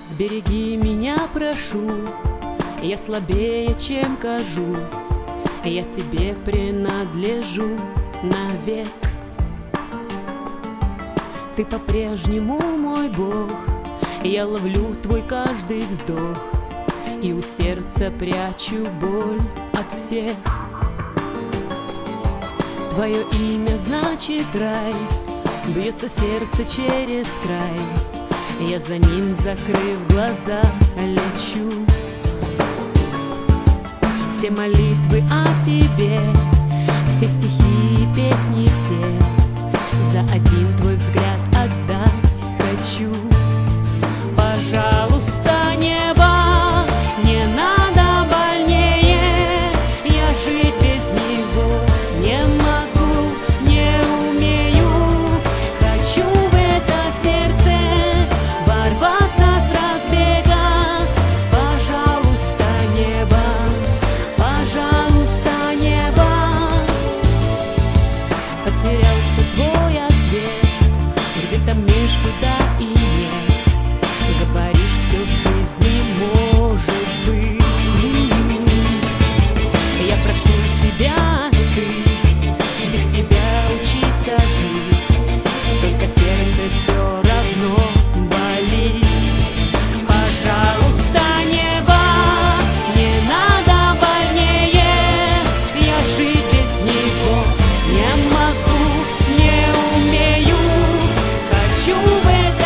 Сбереги меня, прошу, я слабее, чем кажусь, я тебе принадлежу навек. Ты по-прежнему мой Бог, я ловлю твой каждый вздох и у сердца прячу боль от всех. Твое имя значит рай, бьется сердце через край, я за ним, закрыв глаза, лечу. Все молитвы о тебе, все стихи и песни все, за один твой взгляд отдать хочу. Пожалуйста, небо, не надо больнее, я жить без него не могу, не умею. Хочу в это сердце ворваться с разбега. Пожалуйста, небо, пожалуйста, небо. Потерялся твой ответ где-то между да и нет. Говоришь, все в жизни может быть. Я прошу тебя остыть, без тебя учиться жить, только сердце все равно болит. Пожалуйста, небо, не надо больнее, я жить без него не могу, не умею. Хочу в это